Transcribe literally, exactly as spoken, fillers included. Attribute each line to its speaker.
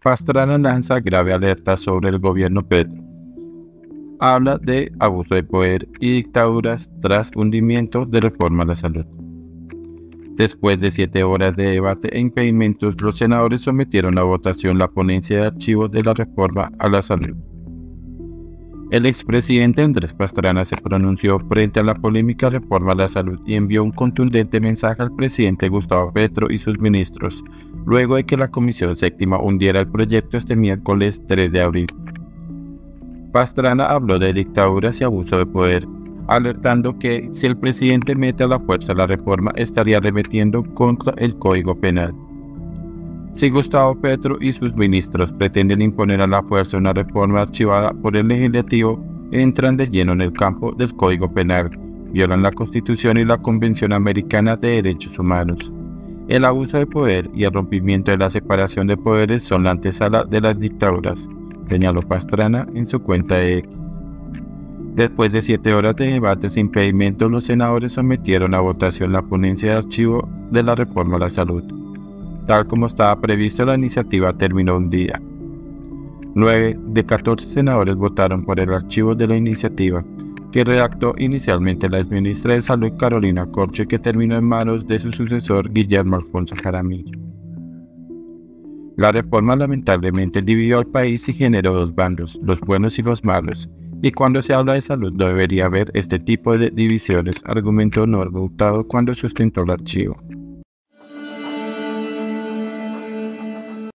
Speaker 1: Pastrana lanza grave alerta sobre el gobierno Petro. Habla de abuso de poder y dictaduras tras hundimiento de reforma a la salud. Después de siete horas de debate e impedimentos, los senadores sometieron a votación la ponencia de archivos de la reforma a la salud. El expresidente Andrés Pastrana se pronunció frente a la polémica reforma a la salud y envió un contundente mensaje al presidente Gustavo Petro y sus ministros, luego de que la Comisión Séptima hundiera el proyecto este miércoles tres de abril. Pastrana habló de dictaduras y abuso de poder, alertando que si el presidente mete a la fuerza la reforma estaría arremetiendo contra el Código Penal. Si Gustavo Petro y sus ministros pretenden imponer a la fuerza una reforma archivada por el legislativo, entran de lleno en el campo del Código Penal, violan la Constitución y la Convención Americana de Derechos Humanos. El abuso de poder y el rompimiento de la separación de poderes son la antesala de las dictaduras, señaló Pastrana en su cuenta de X. Después de siete horas de debates e impedimentos, los senadores sometieron a votación la ponencia de archivo de la reforma a la salud. Tal como estaba previsto, la iniciativa terminó un día. Nueve de catorce senadores votaron por el archivo de la iniciativa, que redactó inicialmente la exministra de Salud Carolina Corcho y que terminó en manos de su sucesor Guillermo Alfonso Jaramillo. La reforma lamentablemente dividió al país y generó dos bandos, los buenos y los malos, y cuando se habla de salud no debería haber este tipo de divisiones, argumentó Norma Hurtado cuando sustentó el archivo.